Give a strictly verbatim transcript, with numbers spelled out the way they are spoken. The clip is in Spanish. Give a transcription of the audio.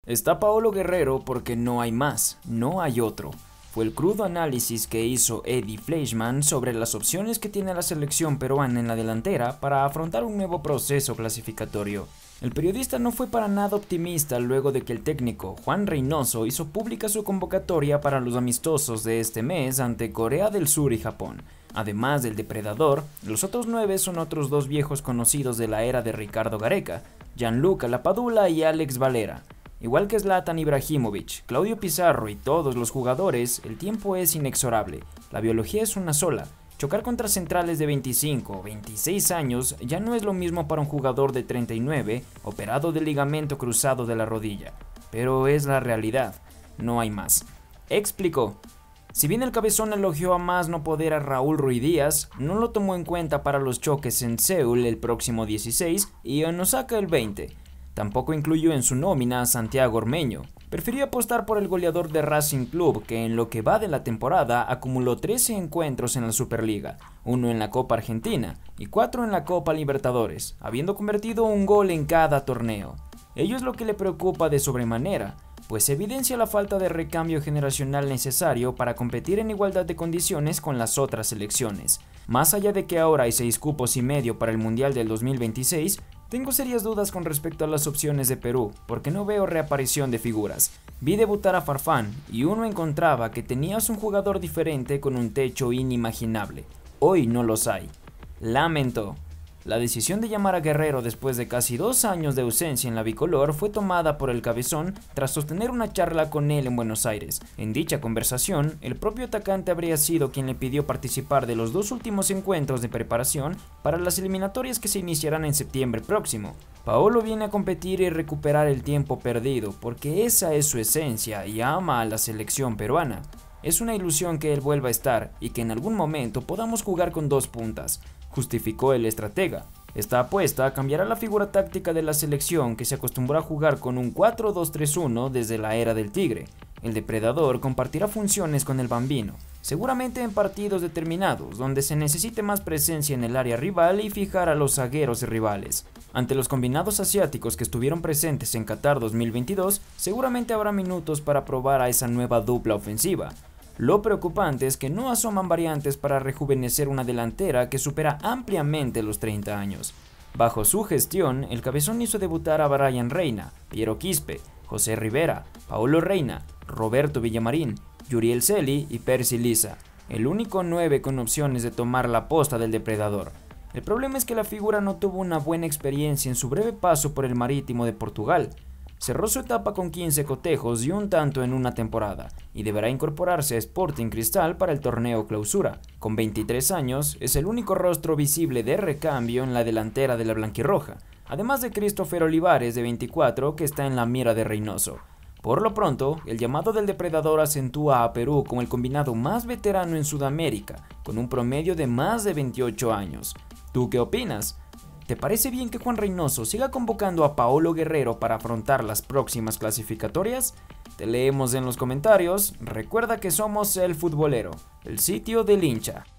Está Paolo Guerrero porque no hay más, no hay otro. Fue el crudo análisis que hizo Eddie Fleischmann sobre las opciones que tiene la selección peruana en la delantera para afrontar un nuevo proceso clasificatorio. El periodista no fue para nada optimista luego de que el técnico Juan Reynoso hizo pública su convocatoria para los amistosos de este mes ante Corea del Sur y Japón. Además del depredador, los otros nueve son otros dos viejos conocidos de la era de Ricardo Gareca, Gianluca Lapadula y Alex Valera. Igual que Zlatan Ibrahimovic, Claudio Pizarro y todos los jugadores, el tiempo es inexorable, la biología es una sola. Chocar contra centrales de veinticinco o veintiséis años ya no es lo mismo para un jugador de treinta y nueve operado del ligamento cruzado de la rodilla, pero es la realidad, no hay más. Explicó. Si bien el cabezón elogió a más no poder a Raúl Ruidíaz, no lo tomó en cuenta para los choques en Seúl el próximo dieciséis y en Osaka el veinte. Tampoco incluyó en su nómina a Santiago Ormeño. Prefirió apostar por el goleador de Racing Club, que en lo que va de la temporada acumuló trece encuentros en la Superliga, uno en la Copa Argentina y cuatro en la Copa Libertadores, habiendo convertido un gol en cada torneo. Ello es lo que le preocupa de sobremanera, pues evidencia la falta de recambio generacional necesario para competir en igualdad de condiciones con las otras selecciones. Más allá de que ahora hay seis cupos y medio para el Mundial del dos mil veintiséis, tengo serias dudas con respecto a las opciones de Perú, porque no veo reaparición de figuras. Vi debutar a Farfán y uno encontraba que tenías un jugador diferente con un techo inimaginable. Hoy no los hay. Lamentó. La decisión de llamar a Guerrero después de casi dos años de ausencia en la bicolor fue tomada por el cabezón tras sostener una charla con él en Buenos Aires. En dicha conversación, el propio atacante habría sido quien le pidió participar de los dos últimos encuentros de preparación para las eliminatorias que se iniciarán en septiembre próximo. Paolo viene a competir y recuperar el tiempo perdido porque esa es su esencia y ama a la selección peruana. Es una ilusión que él vuelva a estar y que en algún momento podamos jugar con dos puntas, justificó el estratega. Esta apuesta cambiará la figura táctica de la selección, que se acostumbró a jugar con un cuatro dos tres uno desde la era del Tigre. El depredador compartirá funciones con el Bambino, seguramente en partidos determinados donde se necesite más presencia en el área rival y fijar a los zagueros rivales. Ante los combinados asiáticos que estuvieron presentes en Qatar dos mil veintidós, seguramente habrá minutos para probar a esa nueva dupla ofensiva. Lo preocupante es que no asoman variantes para rejuvenecer una delantera que supera ampliamente los treinta años. Bajo su gestión, el cabezón hizo debutar a Brian Reina, Piero Quispe, José Rivera, Paulo Reina, Roberto Villamarín, Yuriel Celi y Percy Liza, el único nueve con opciones de tomar la posta del depredador. El problema es que la figura no tuvo una buena experiencia en su breve paso por el Marítimo de Portugal. Cerró su etapa con quince cotejos y un tanto en una temporada, y deberá incorporarse a Sporting Cristal para el torneo Clausura. Con veintitrés años, es el único rostro visible de recambio en la delantera de la blanquirroja, además de Christopher Olivares de veinticuatro, que está en la mira de Reynoso. Por lo pronto, el llamado del depredador acentúa a Perú como el combinado más veterano en Sudamérica, con un promedio de más de veintiocho años. ¿Tú qué opinas? ¿Te parece bien que Juan Reynoso siga convocando a Paolo Guerrero para afrontar las próximas clasificatorias? Te leemos en los comentarios. Recuerda que somos El Futbolero, el sitio del hincha.